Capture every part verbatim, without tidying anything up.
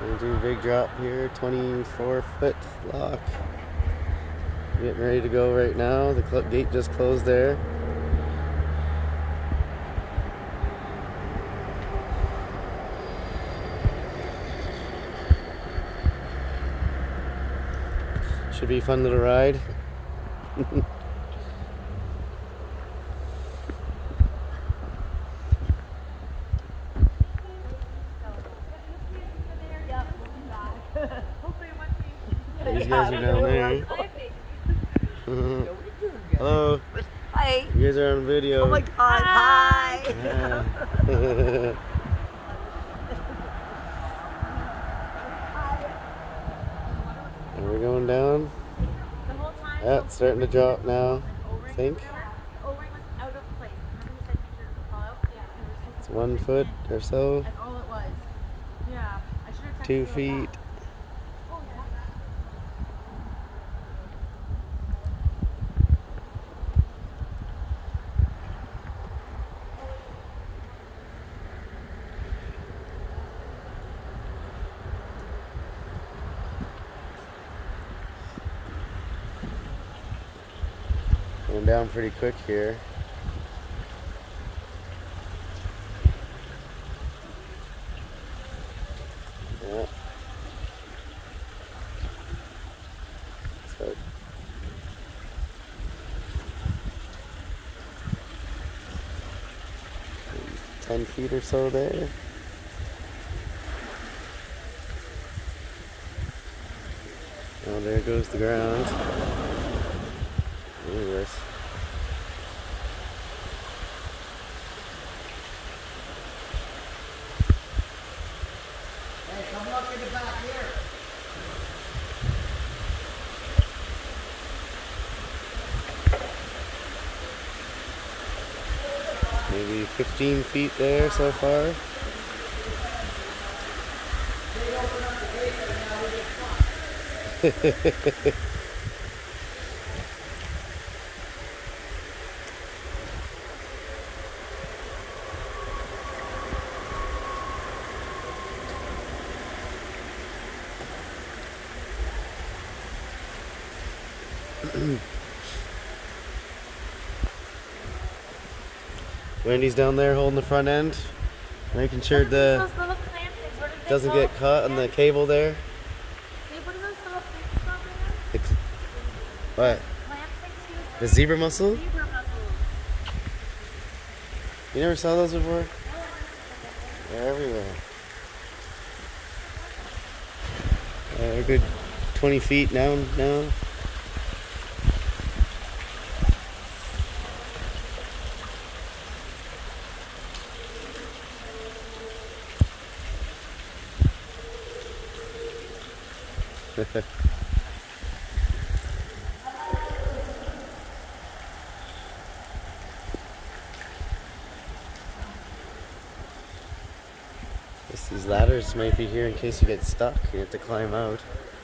Gonna do a big drop here, twenty-four foot lock. Getting ready to go right now. The gate just closed there. Should be a fun little ride. These guys are down there. Hello. Hi. You guys are on video. Oh my god. Hi. Yeah. And we're going down. Yeah, it's starting to drop now, I think. It's one foot or so. Two feet. Going down pretty quick here. Yeah. So ten feet or so there. Oh, there goes the ground. Anyways. Hey, come look in the back here. Maybe fifteen feet there so far. Wendy's down there holding the front end, making sure the doesn't get caught on the cable there. The, what? The zebra mussel? You never saw those before? They're everywhere. Uh, we're good twenty feet down now. Guess these ladders might be here in case you get stuck. You have to climb out.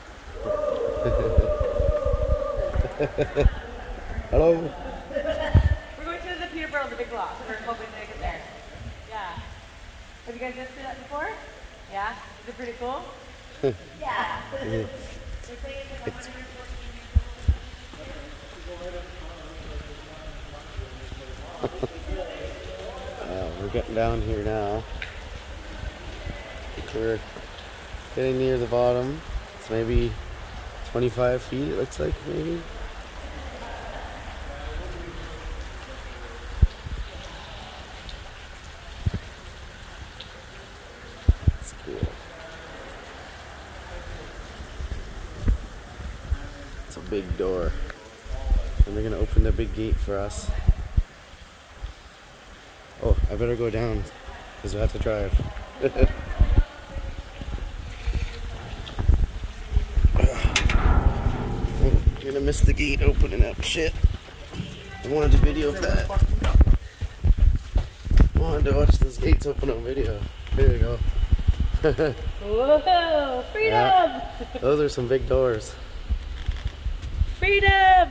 Hello. We're going to the Peterborough, the big lock. We're hoping to make it there. Yeah. Have you guys been through that before? Yeah? Is it pretty cool? Yeah. It's, uh, we're getting down here now. We're getting near the bottom. It's maybe twenty-five feet, it looks like, maybe. That's cool. It's a big door. And they're gonna open the big gate for us. Oh, I better go down because we have to drive. You're gonna miss the gate opening up. Shit. I wanted to video that. I wanted to watch those gates open on video. There we go. Whoa! Freedom! Yeah. Those are some big doors. Freedom!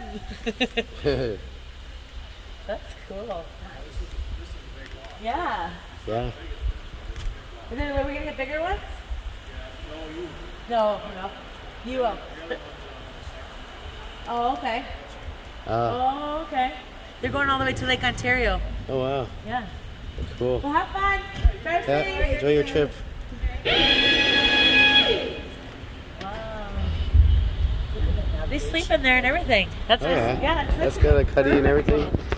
That's cool. Yeah. Yeah. And then are we gonna get bigger ones? No, no. You will. Oh, okay. Uh, Oh, okay. They're going all the way to Lake Ontario. oh wow. Yeah. Cool. Well, have fun. Drive Yeah, safe. enjoy your trip. Wow. Look at them now. They sleep in there and everything. That's Oh, nice. yeah. Yeah, it's That's nice. got a cutty and everything.